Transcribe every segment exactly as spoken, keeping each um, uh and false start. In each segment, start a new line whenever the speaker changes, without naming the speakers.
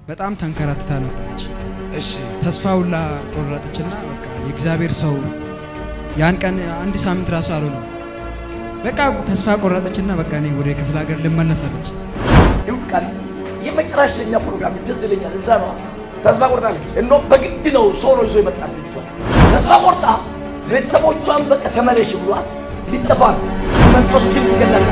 በጣም ተንከራትታ ነበረች
እሺ
ተስፋውላ ቆረጠችና በቃ የእግዚአብሔር ሰው ያን ቀን አንድ ሳምንት ራሱ አልሆነ በቃ ተስፋ ቆረጠችና በቃ እኔ ወደ ክፍለ ሀገር ልመለሳለች
ይውቃል የመጨረሻኛ ፕሮግራም ትዝልኛል እዛ ነው ተስፋ ቆርጣለች እንዶ በግድ ነው ሶሎ ይዞ ይመጣል ተስፋ ቆርጣ ቤተሰቦቿን በቃ ተመለሽ ብሏት ሊጠፋ መንፈሱ ግን ይገላል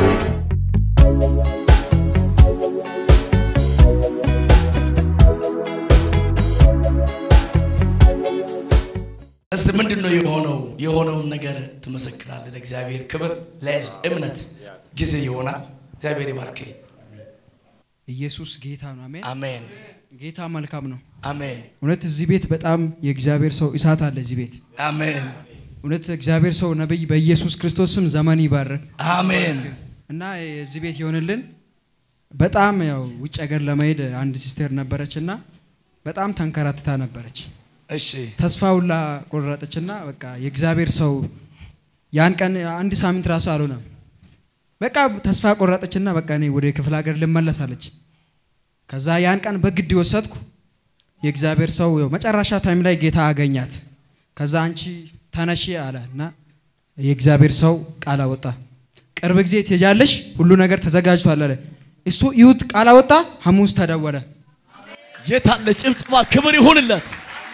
እስቲ ምንድነው የሆነው የሆነው ነገር ተመሰክራለ ለእግዚአብሔር ክብር ለሕዝብ እምነት ጊዜ ይሆናል እግዚአብሔር ይባርክ
ኢየሱስ ጌታ ነው አሜን
አሜን
ጌታ መልካም ነው
አሜን
እውነት እዚህ ቤት በጣም የእግዚአብሔር ሰው እሳት አለ እዚህ ቤት
አሜን
እውነት እግዚአብሔር ሰው ነብይ በኢየሱስ ክርስቶስ ስም ዘመን ይባርክ
አሜን
እና እዚህ ቤት ይሆንልን በጣም ያው ውጭ ሀገር ለማይድ አንድ ሲስተር ነበረችና በጣም ተንከራትታ ነበረች
እሺ
ተስፋውላ ቆረጠችና በቃ የእግዚአብሔር ሰው ያን ቀን አንድ ሳምንት ራሱ አልሆነ በቃ ተስፋ ቆረጠችና በቃ እኔ ወደ ክፍለ ሀገር ልመለሳለች ከዛ ያን ቀን በግድ ወሰድኩ የእግዚአብሔር ሰው መጨረሻ ታይም ላይ ጌታ አገኛት ከዛ አንቺ ተነሺ አለና የእግዚአብሔር ሰው ቃል አወጣ ቅርብ ጊዜ ትያለሽ ሁሉ ነገር ተዘጋጅቷል አለ እሱ ይሁት ቃል አወጣ ሐሙስ ተደወለ
የታለ ጭብጭባ ክብር ይሁንለት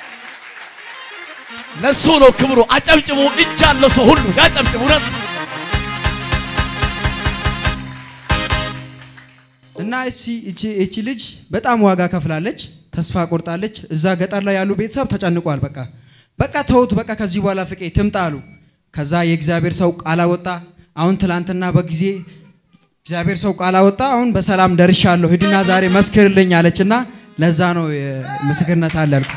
ለሱ ነው ክብሩ አጨብጭቡ እጅ ያለው ሰው ሁሉ ያጨብጭቡ ረት
እና እሺ እቺ እቺ ልጅ በጣም ዋጋ ከፍላለች ተስፋ ቆርጣለች እዛ ገጠር ላይ ያሉ ቤተሰብ ተጨንቋል በቃ በቃ ተውት በቃ ከዚህ በኋላ ፍቄ ትምጣሉ ከዛ የእግዚአብሔር ሰው ቃል አወጣ አሁን ትላንትና በጊዜ እግዚአብሔር ሰው ቃል አወጣ አሁን በሰላም ደርሻለሁ ሂድና ዛሬ መስክርልኝ አለችና ለዛ ነው ምስክርነት አለልኩ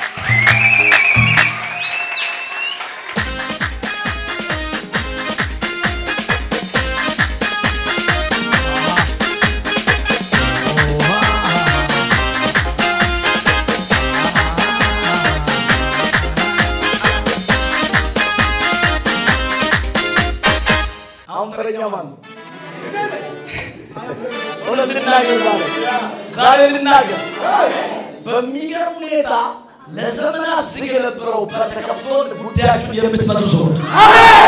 ዛሬ ልናገር በሚገርም ሁኔታ ለዘመናት ዝግ የነበረው በተከፍቶ ጉዳያችሁን የምትመዙ አሜን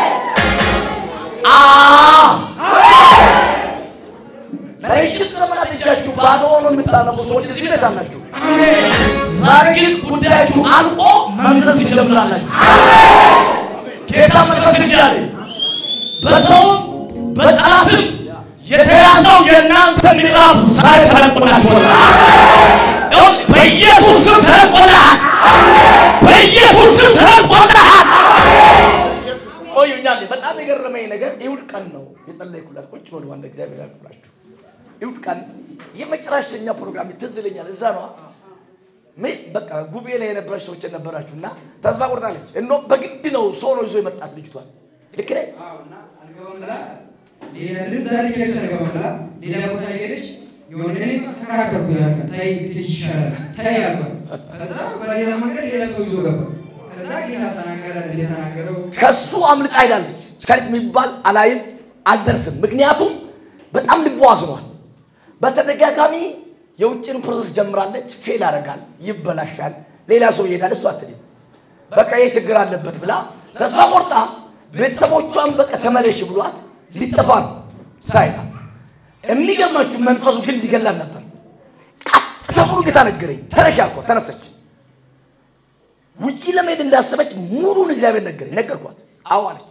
አሜን ለይሽት ዘመናት እጃችሁ ባዶ ሆኖ የምታነቡ ሰዎች እዚህ ቤት አላችሁ አሜን ዛሬ ግን ጉዳያችሁ አልቆ መምዘዝ ትጀምራላችሁ አሜን ጌታ መንፈስ ይያል በሰው በጣትም የተያዘው የናንተ ምዕራፍ ዛሬ ተለቆላችኋል አሜን በኢየሱስ ስም ተለቆላል በኢየሱስ ስም ተለቆላል ቆዩኛል በጣም የገረመኝ ነገር ይሁድ ቀን ነው የጸለይኩላት ቁጭ ብሎ ወንድ እግዚአብሔር ያክብራችሁ ይሁድ ቀን የመጨረሻኛ ፕሮግራም ትዝልኛል እዛ ነው ምን በቃ ጉቤ ላይ የነበረች ሰዎች ነበራችሁና ተስፋ ቆርጣለች እንዶ በግድ ነው ሶሎ ይዞ ይመጣል ልጅቷን ልክ ነኝ አዎና አልገባምላ ለምን ዛሬ ቸርች አልገባምላ ሌላ ቦታ ሄደች የሆነኔ ተካከርኩ ያልከ ታይ ትይሻለ ታይ ያልከ ከዛ በሌላ መንገድ ሌላ ሰው ይዞ ገባ ከዛ ጌታ ተናገረ እንደተናገረው ከሱ አምልጣ አይዳለች ቸርች የሚባል አላይም አልደርስም ምክንያቱም በጣም ልቧ አዝኗል በተደጋጋሚ የውጭን ፕሮሰስ ጀምራለች ፌል አደርጋል ይበላሻል ሌላ ሰው ይሄዳል እሱ አትልም በቃ የችግር አለበት ብላ ተስፋ ቆርጣ ቤተሰቦቿን በቃ ተመለሽ ብሏት ሊጠፋ ሳይታ የሚገርማችሁ መንፈሱ ግን ይገላል ነበር ቀጥታው ጌታ ነገረኝ ተረሻኮ ተነሰች ውጪ ለመሄድ እንዳሰበች ሙሉን እግዚአብሔር ነገረኝ ነገርኳት አዋለች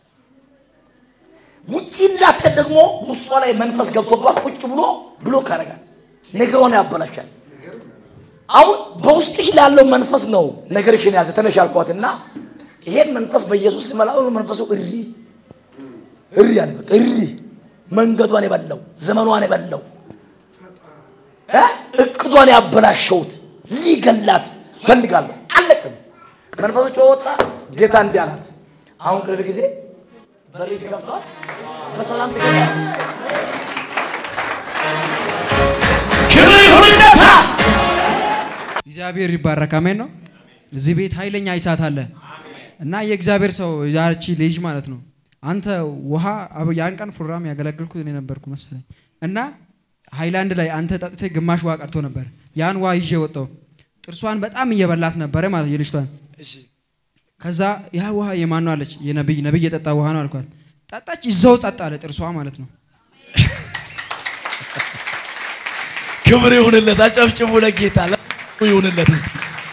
ውጪ እንዳትከ ደግሞ ውስጧ ላይ መንፈስ ገብቶባት ቁጭ ብሎ ብሎክ አደረጋል ነገሩን ያበላሻል አሁን በውስጥሽ ያለው መንፈስ ነው ነገርሽን ያዘ ተነሻልኳትና ይሄን መንፈስ በኢየሱስ ስም አላው መንፈሱ እሪ እሪ ያለ እሪ መንገዷን ይበላው ዘመኗን ይበላው እ እቅዷን ያበላሸውት ሊገላት ፈልጋለሁ አለቀም መንፈሱ ወጣ ጌታ እንዲያላት አሁን ቅርብ ጊዜ በሪት ከፍቷል በሰላም ተገናኘ ክብር ይሁንለታ እግዚአብሔር ይባረክ አሜን ነው እዚህ ቤት ኃይለኛ እሳት አለ እና የእግዚአብሔር ሰው ያቺ ልጅ ማለት ነው አንተ ውሃ ያን ቀን ፕሮግራም ያገለግልኩት እኔ ነበርኩ መሰለኝ እና ሃይላንድ ላይ አንተ ጠጥተህ ግማሽ ውሃ ቀርቶ ነበር
ያን ውሃ ይዤ ወጣው ጥርሷን በጣም እየበላት ነበር ማለት የልጅቷን
እሺ
ከዛ ያ ውሃ የማን ነው አለች የነብይ ነብይ የጠጣ ውሃ ነው አልኳት ጠጣች ይዘው ጸጥ አለ ጥርሷ ማለት ነው
ክብር ይሁንለት አጨብጭቡ ለጌታ ይሁንለት እስቲ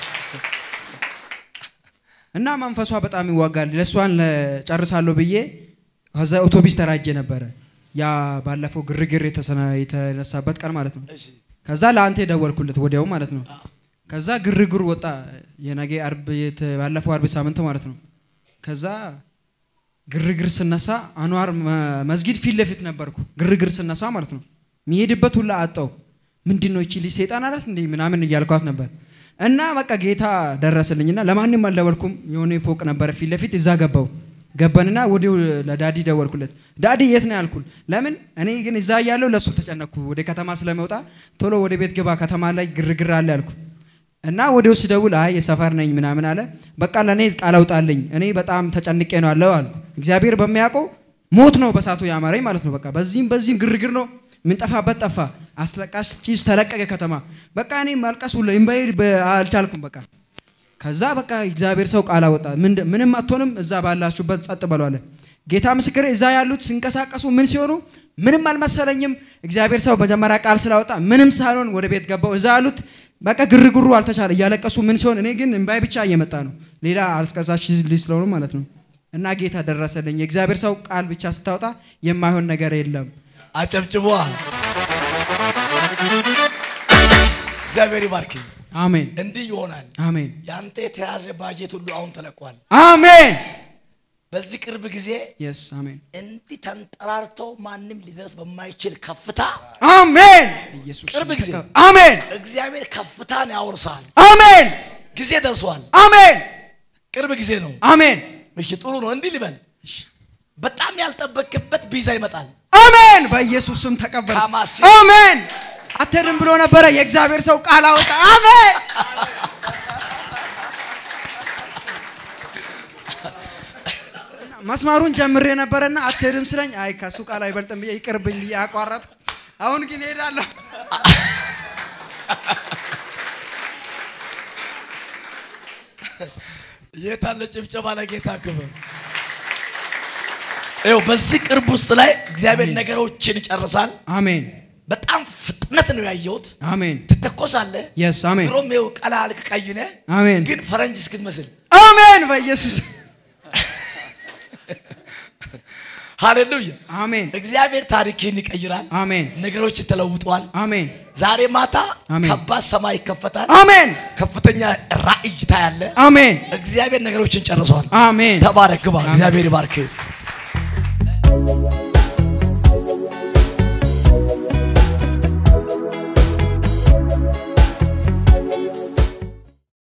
እና መንፈሷ በጣም ይዋጋል ለሷን ጨርሳለሁ ብዬ ከዛ አውቶቡስ ተራጀ ነበር ያ ባለፈው ግርግር የተነሳበት ቀን ማለት ነው
እሺ
ከዛ ለአንተ ደወልኩለት ወዲያው ማለት ነው ከዛ ግርግር ወጣ የነገ አርብ ባለፈው አርብ ሳምንት ማለት ነው ከዛ ግርግር ስነሳ አንዋር መስጊድ ፊት ለፊት ነበርኩ ግርግር ስነሳ ማለት ነው የሚሄድበት ሁሉ አጣው ምንድነው እቺ ልጅ ሰይጣን አላት እንዴ ምናምን እያልኳት ነበር እና በቃ ጌታ ደረሰልኝና ለማንንም አልደወልኩም የሆነ ፎቅ ነበር ፊት ለፊት እዛ ገባው ገባንና ወዲው ለዳዲ ደወልኩለት ዳዲ የት ነው ያልኩት ለምን እኔ ግን እዛ ያለው ለሱ ተጨነኩ ወደ ከተማ ስለመውጣ ቶሎ ወደ ቤት ገባ ከተማ ላይ ግርግር አለ ያልኩ እና ወዲው ሲደውል አይ የሰፈር ነኝ ምናምን አለ በቃ ለኔ ቃል አውጣልኝ እኔ በጣም ተጨንቄ ነው አለው አለ እግዚአብሔር በሚያውቀው ሞት ነው በሳቱ ያማረኝ ማለት ነው በቃ በዚህም በዚህም ግርግር ነው ምን ጠፋበት ጠፋ አስለቃሽ ቺስ ተለቀቀ ከተማ በቃ እኔ ማልቀስ ሁሉ እምባይ አልቻልኩም በቃ ከዛ በቃ እግዚአብሔር ሰው ቃል አወጣ ምንም አትሆንም እዛ ባላችሁበት ጸጥ በሉ አለ ጌታ ምስክሬ እዛ ያሉት ሲንቀሳቀሱ ምን ሲሆኑ ምንም አልመሰለኝም እግዚአብሔር ሰው መጀመሪያ ቃል ስላወጣ ምንም ሳይሆን ወደ ቤት ገባው እዛ ያሉት በቃ ግርግሩ አልተቻለ ያለቀሱ ምን ሲሆን እኔ ግን እምባይ ብቻ እየመጣ ነው ሌላ አልስቀሳሽ ሊስለው ማለት ነው እና ጌታ ደረሰልኝ እግዚአብሔር ሰው ቃል ብቻ ስታወጣ የማይሆን ነገር የለም
አጨብጭቡ እግዚአብሔር ይባርክ
አሜን
እንዲህ ይሆናል
አሜን
ያንተ የተያዘ ባጀት ሁሉ አሁን ተለቋል
አሜን
በዚህ ቅርብ ጊዜ
yes አሜን
እንዲህ ተንጠራርተው ማንንም ሊደርስ በማይችል ከፍታ
አሜን ኢየሱስ
ቅርብ ጊዜ
አሜን
እግዚአብሔር ከፍታን ያወርሳል
አሜን
ጊዜ ደርሷል
አሜን
ቅርብ ጊዜ ነው
አሜን
እሺ ጥሩ ነው እንዲህ ሊበል በጣም ያልጠበቅበት ቢዛ ይመጣል
አሜን በኢየሱስ ስም ተቀበል አሜን አትርም ብሎ ነበር የእግዚአብሔር ሰው ቃል አወጣ አሜን መስማሩን ጀምሬ ነበርና አትርም ስለኝ አይ ካሱ ቃል አይበልጥም ይቅርብኝ ያቋረጥ አሁን ግን ሄዳለሁ
የታለ ጭብጨባ ለጌታ ክብር እው በዚህ ቅርብ ውስጥ ላይ እግዚአብሔር ነገሮችን ይጨርሳል
አሜን
በጣም ፍጥነት ነው ያየሁት
አሜን
ትተኮሳለ
yes አሜን
ድሮሜው ቀላል ቀይነ
አሜን
ግን ፈረንጅ እስክትመስል
አሜን በኢየሱስ
ሃሌሉያ
አሜን
እግዚአብሔር ታሪክን ይቀይራል
አሜን
ነገሮች ተለውጧል
አሜን
ዛሬ ማታ ከባድ ሰማይ ይከፈታል
አሜን
ከፍተኛ ራእይ ታያለ
አሜን
እግዚአብሔር ነገሮችን ጨርሷል
አሜን
ተባረክ ግባ እግዚአብሔር ይባርክ